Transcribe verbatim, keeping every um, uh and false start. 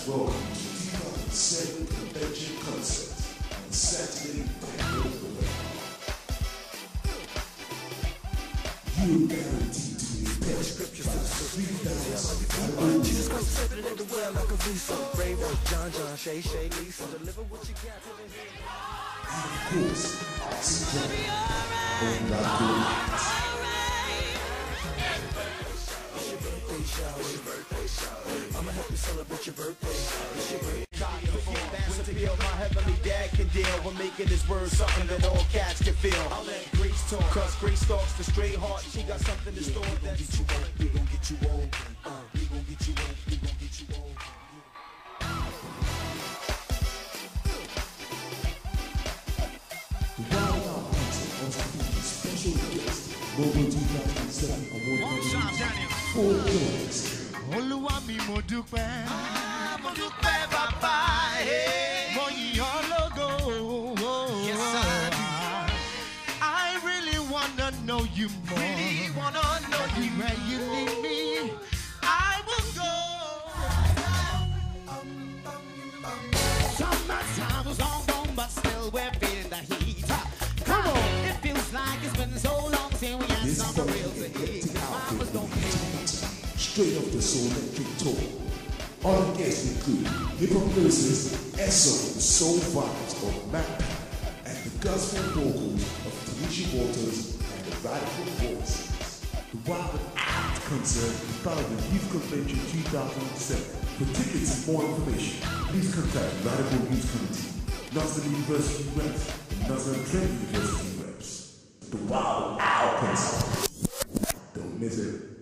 welcome to the two thousand seven convention concert on Saturday, tenth of November. You are guaranteed to be impressed by the three thousand Jesus Christ, stepping in the well like a visa. Rainbow, John, John, Shay, Shay, Lisa. Deliver what you got to the head. and of course, Oxygen, owned by Bill Gates. I'ma help you celebrate your birthday. It's your birthday. That's a appeal. My heavenly dad can deal. We're making this word something that all cats can feel. I'll let Grace talk, cause Grace stalks the straight heart. She got something to store that's get you old. We gon' get you old. Uh, we gon' get you old. We gon' get you old. The Wild Out Concert also features special guest, Global two thousand seven award-winning four kornerz. Olúwa mi mo dúpẹ́, mo dúpẹ́ bàbá, mo yìn ọ́ lógo. Yes, I do. I really wanna know you more. Really wanna know you. Where you lead me, I will go. Summertime was long gone, but still we're feeling the heat. Come on, it feels like it's been so long since we had This something funky real to eat. eclectic outfit Mamas will don't be taken straight off the Soul Electric tour. Other guests include hip-hop lyricist Esso, the soul vibes of Mac, and the gospel vocals of Tanisha Waters and the radical voices. The Wild Out concert is part of the Youth Convention two thousand seven. For tickets and more information, please contact Radical Youth Committee, Nottingham University reps, and Nottingham Trent University reps. The Wild Out concert. Don't miss it.